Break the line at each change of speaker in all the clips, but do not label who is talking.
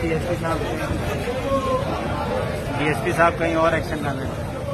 DSP साहब कहीं और एक्शन ना लें।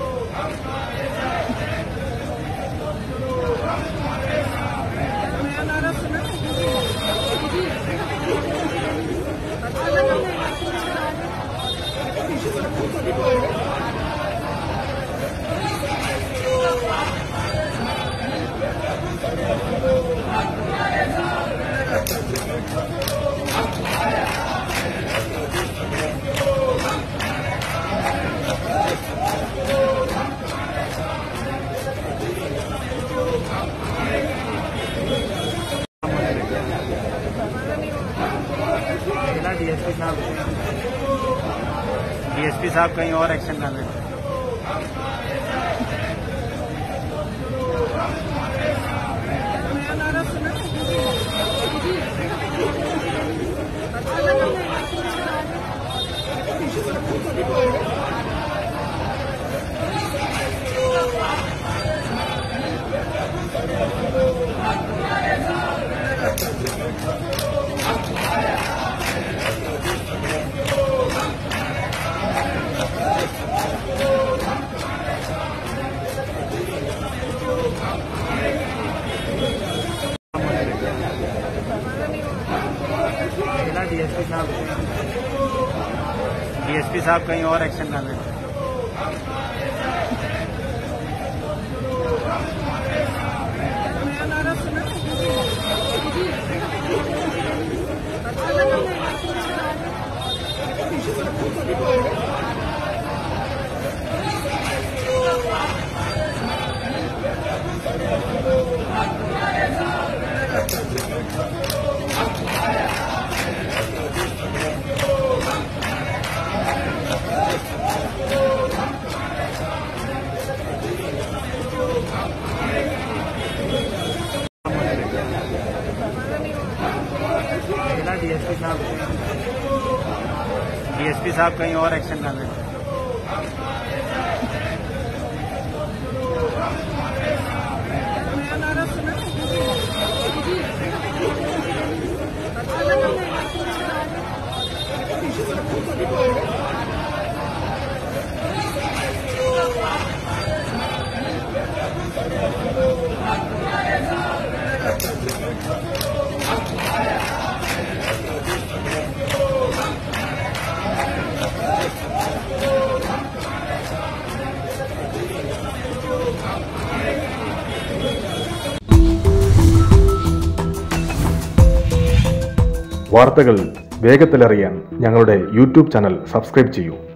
डीएसपी साहब कहीं और एक्शन ना लें। डीएसपी साहब कहीं और एक्शन ना लें। डीएसपी साहब कहीं और एक्शन ना लें।
വാർത്തകൾ വേഗത്തിലറിയാൻ ഞങ്ങളുടെ യൂട്യൂബ് ചാനൽ സബ്സ്ക്രൈബ് ചെയ്യൂ.